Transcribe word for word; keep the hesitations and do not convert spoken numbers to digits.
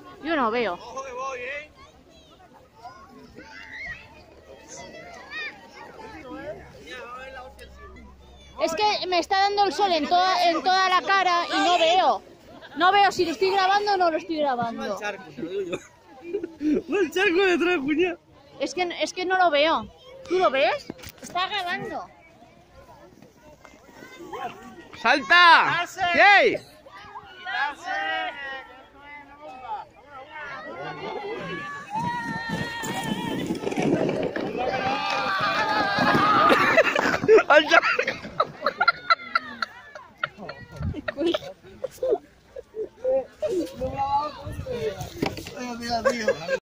Yo no veo. Ojo que voy, ¿eh? Es que me está dando el sol en toda, en toda la cara y no veo. No veo si lo estoy grabando o no lo estoy grabando. Charco, te lo digo yo. Va el charco detrás, cuñado. Es que, es que no lo veo. ¿Tú lo ves? Está grabando. ¡Salta! ¡Yey! ¡Al charco!